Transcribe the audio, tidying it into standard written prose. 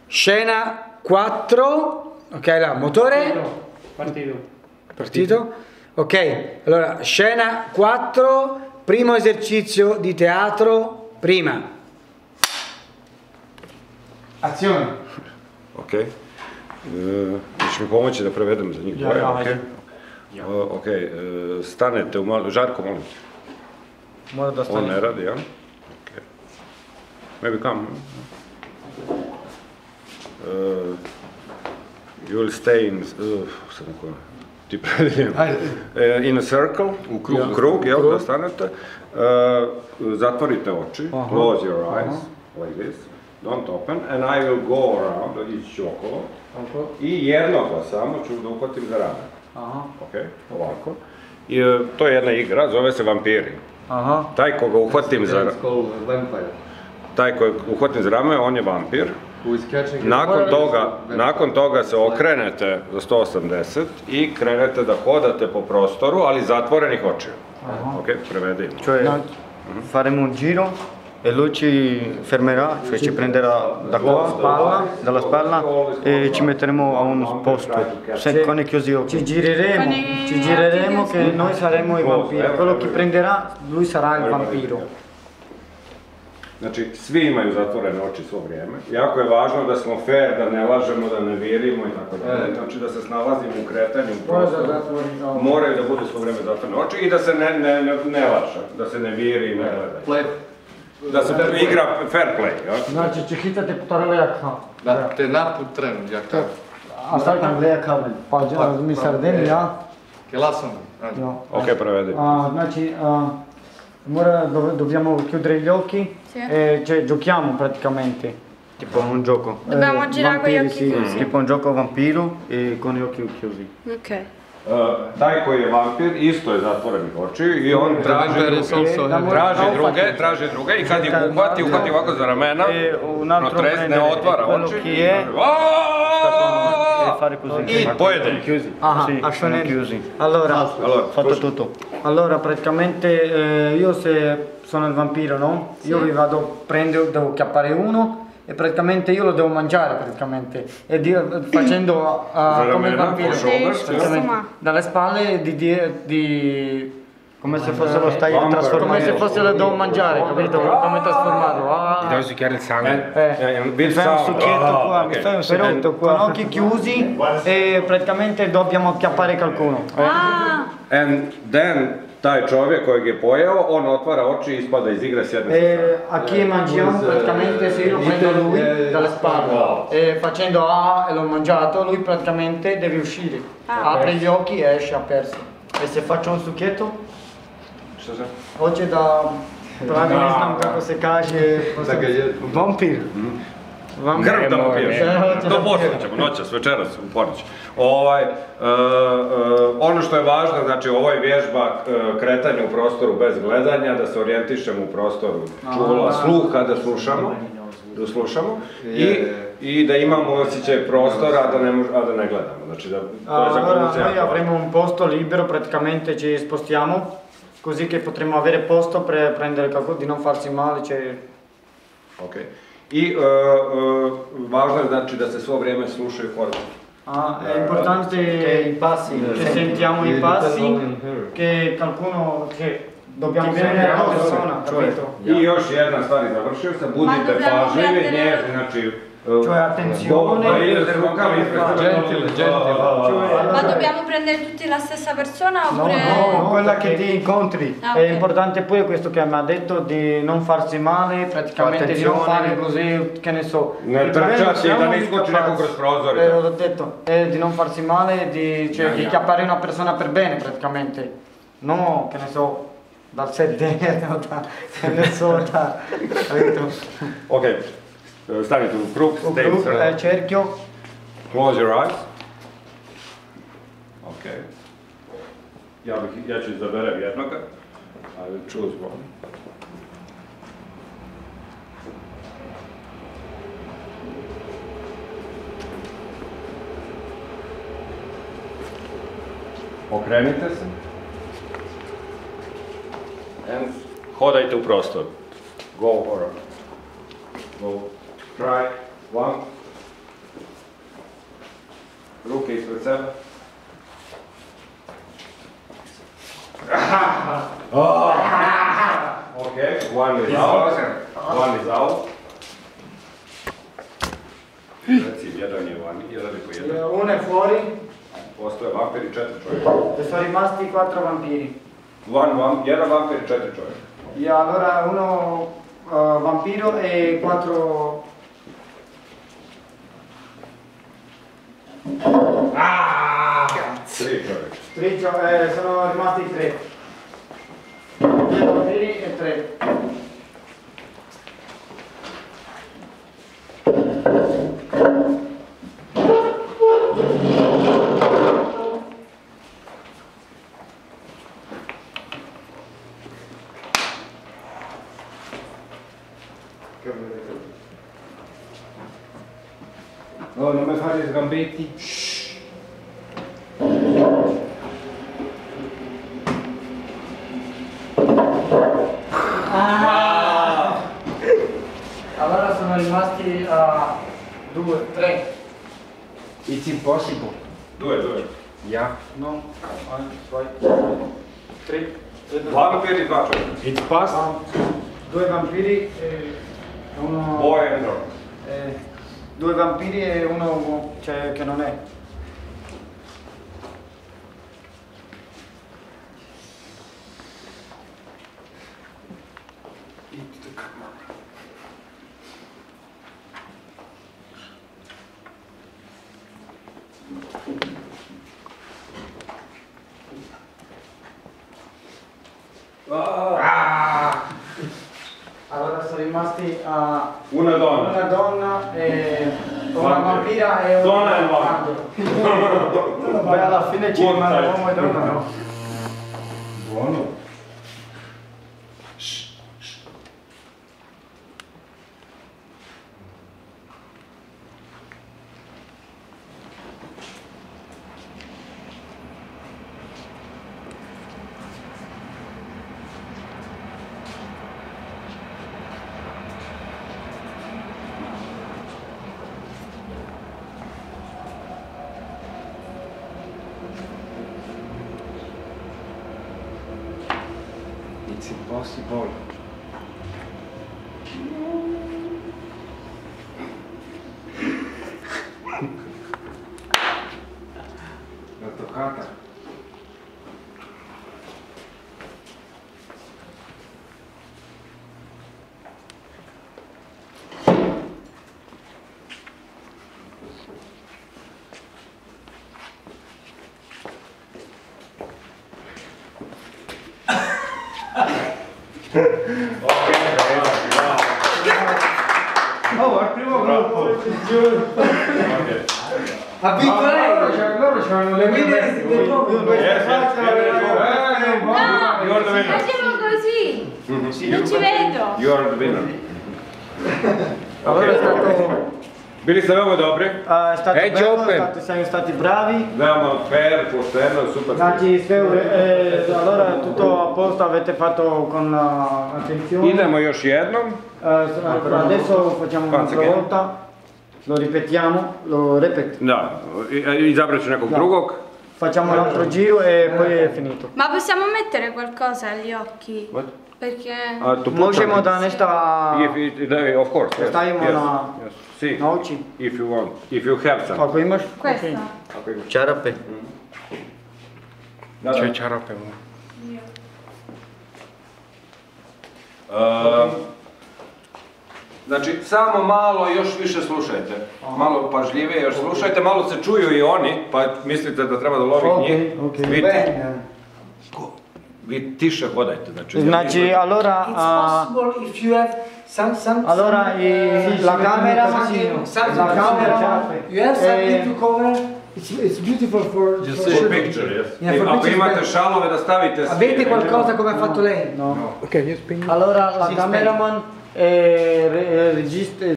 Scena 4. Ok, là, motore. Partito. Ok, allora, scena 4, primo esercizio di teatro, prima. Azione. Ok. Ćeš mi pomoći da prevedem za njih dvoje, ok? Ok, stanete u malo, Žarko, molim. Mora da stane. On ne radi, ja? Ok. Maybe come. You will stay in, sad neko, ti prevedim. In a circle, u krug, jel, da stanete. Zatvorite oči, close your eyes, like this. Don't open, and I will go around each okolo. I jednoga samo ću da uhvatim za rame. Ok, ovako. I to je jedna igra, zove se vampiri. Taj koga uhvatim za rame, on je vampir. Nakon toga se okrenete za 180 i krenete da hodate po prostoru, ali zatvorenih očiju. Ok, prevedi. Cioè, faremo un giro e lui ci fermerà, cioè ci prenderà da qua, dalla spalla e ci metteremo a un posto, con i chiusi occhi. Ci gireremo che noi saremo i vampiri, quello che prenderà, lui sarà il vampiro. Znači, svi imaju zatvorene oči svo vrijeme. Jako je važno da smo fair, da ne lažemo, da ne virimo i tako dalje. Znači, da se snalazimo u kretanju, u prostoru. Moraju da budu svo vrijeme zatvorene oči i da se ne laže, da se ne viri i ne gleda. Da se igra fair play. Znači, će hitate po leaka. Da, te naput trenu, jak A sad tam leaka, pa mi sardini, ja? Che lassano. Ok, prevedi. Znači, dobbiamo chiudere gli occhi e giochiamo praticamente. Tipo un gioco. Dobbiamo girare con gli occhi chiusi. Tipo un gioco vampiro e con gli occhi chiusi. Ok. Taj koji je vampir isto je zatvorenih oči i on traži druge i kad ih uhvati ovako za ramena, ne otvara oči i pojede ih. Allora, fatto tutto. Allora, praticamente io se sono il vampiro, no? Io vi vado, devo chiappare uno e praticamente io lo devo mangiare praticamente e facendo come il vampiro dalle spalle come se fosse lo stai trasformando, come se fosse lo devo mangiare, capito? Come trasformarlo. Devo succhiare il sangue. Mi fai un succhietto qua, mi fai un succhietto qua. Con occhi chiusi e praticamente dobbiamo acchiappare qualcuno. And then taj čovjek kojeg je pojeo, on otvara oči i ispada iz igre s jedne strane. A chi mangiamo praticamente se io lo prendo lui dalle spalle e facendo e l'ho mangiato, lui praticamente deve uscire. Apre gli occhi e esce, ha perso. E se faccio un succhietto? Hoće da pravi, ne znam kako se kaže, vampir. Krv da mu piješ. To poslije ćemo, noćas, večeras, u ponoć. Ono što je važno, znači ovo je vježba kretanja u prostoru bez gledanja, da se orijentišemo u prostoru čula, sluha, da slušamo i da imamo osjećaj prostora, a da ne gledamo. Znači da to je zakonodavno. Noi avremo un posto libero, praticamente ci spostiamo, così che potremo avere posto per prendere qualcosa, di non farsi male. Ok. I važno je znači da se svo vrijeme slušaju korake. È importante i passi, che sentiamo i passi, che qualcuno, che dobbiamo vedere la persona, capito? I još jedna stvar i završio sam, budite pažljivi, nježni, znači cioè attenzione, ma dobbiamo prendere tutti la stessa persona oppure no, quella che ti incontri. È importante pure questo che mi ha detto di non farsi male, praticamente di non fare così, che ne so. Ne tracciarsi da ne iscoči nekog kroz prozore. L'ho detto, di non farsi male, di chiappare una persona per bene praticamente. No, che ne so, dal sedere, che ne so, Ok. Stavite u krug, cerchio. Close your eyes. Ok. Ja ću izaberem jednoga. I will choose one. Okrenite se. And hodajte u prostor. Go around. Go. Try. 1, Ruke ispred sebe. Ok, one is out. One is out. Reci, jedan je vani, jedan je po jedan. Uno è fuori. Postoje vampiri, 4 čovjeka. E sono rimasti 4 vampiri. Jedan vampir i 4 čovjeka. E allora uno vampiro e 4... Tri čovjeka. Sono rimasti 3. 2 vampiri e 3. Oh, non mi fare sgambetti? Allora sono rimasti 2, 3. It's impossible. 2. Yeah. No, 1, 2, 3. Vampiri i 2 čovjeka. It's possible. 2 vampiri e uno... Boy and girl. 2 vampiri e uno cioè, che non è. Allora sono rimasti Una donna e una vampira e Donna e vampiro. Poi alla fine ci rimane uomo e donna, no? Buono. It's impossible. L'ho toccata. Oh, al primo gruppo! Ha vinto lei! Loro c'erano le guide del popolo! Facciamo così! Non ci vedo! You are the winner. Allora è stato... Bili ste veoma dobri. È stato bello, siamo stati bravi. Veoma fair, pošteno, super. Znači, allora tutto a posto, avete fatto con attenzione. Idemo još jednom. Adesso facciamo un'altra volta. Lo ripetiamo, Da, izabrat ću nekog drugog. Facciamo un altro giro e poi è finito. Ma possiamo mettere qualcosa agli occhi? What? Perché... Možemo da nešto... Of course, yes. Stavimo na... See, na oči. if you want, if you have some. Ako imaš? Questa? Ok. Čarape. C'è čarape. Znači, samo malo još više slušajte. Malo pažljivije još slušajte, malo se čuju i oni, pa mislite da treba da lovih njih. Vi tiše hodajte. Znači, allora... It's possible if you have some allora, la camera... La camera... you have something to cover. It's beautiful for Picture, yes. Ako imate šalove da stavite... Avete qualcosa come ha fatto lei? No. Ok, io spegno. Allora, la cameraman registra...